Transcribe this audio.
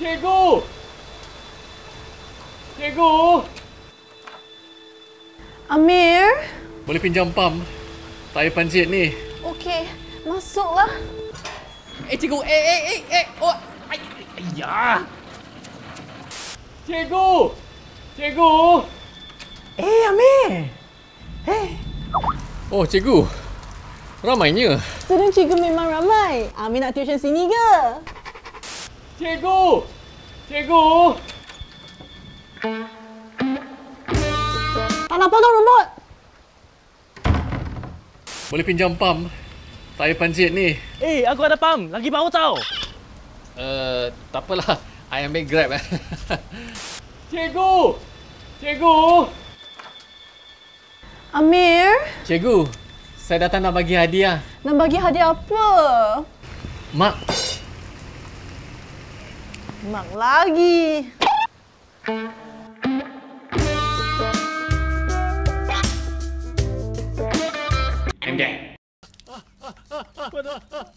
Cikgu! Cikgu! Amir? Boleh pinjam pam? Tayar panjat ni. Okey, masuklah. Cikgu! Oh! Ayah! Cikgu! Cikgu! Amir! Oh, cikgu. Ramainya. Student cikgu memang ramai. Amir nak tuition sini ke? Cikgu! Cikgu! Tak nak potong rumput. Boleh pinjam pam? Tayar panjat ni. Aku ada pam. Lagi bau tau. Tak apalah. I ambil Grab. Cikgu! Cikgu! Amir? Cikgu, saya datang nak bagi hadiah. Nak bagi hadiah apa? Mak. Mak lagi. I'm dead.